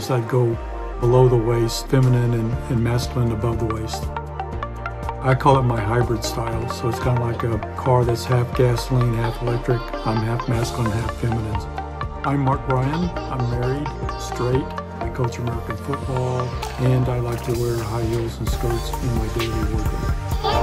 guess I'd go below the waist, feminine and masculine above the waist. I call it my hybrid style, so it's kind of like a car that's half gasoline, half electric. I'm half masculine, half feminine. I'm Mark Bryan. I'm married, straight. I coach American football, and I like to wear high heels and skirts in my daily workout.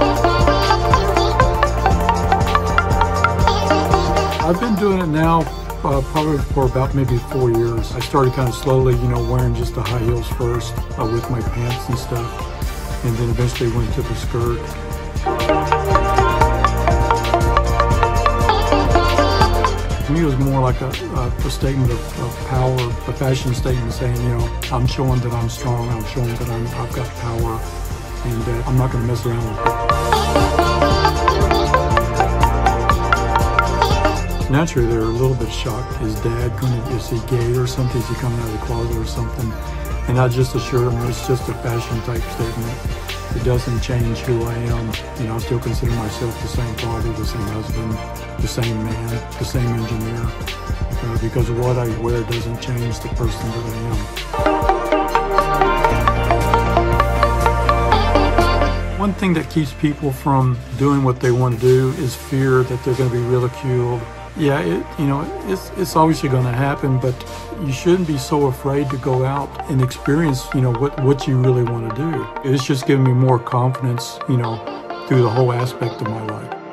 I've been doing it now probably for about maybe 4 years. I started kind of slowly, wearing just the high heels first with my pants and stuff, and then eventually went to the skirt. To me, it was more like a statement of power, a fashion statement saying, I'm showing that I'm strong, I'm showing that I've got power, and that I'm not going to mess around with it. Naturally, they're a little bit shocked. Is Dad is he gay or something? Is he coming out of the closet or something? And I just assure them it's just a fashion type statement. It doesn't change who I am. I still consider myself the same father, the same husband, the same man, the same engineer. Because what I wear doesn't change the person that I am. One thing that keeps people from doing what they want to do is fear that they're going to be ridiculed. Yeah, it's obviously going to happen, but you shouldn't be so afraid to go out and experience, what you really want to do. It's just given me more confidence, through the whole aspect of my life.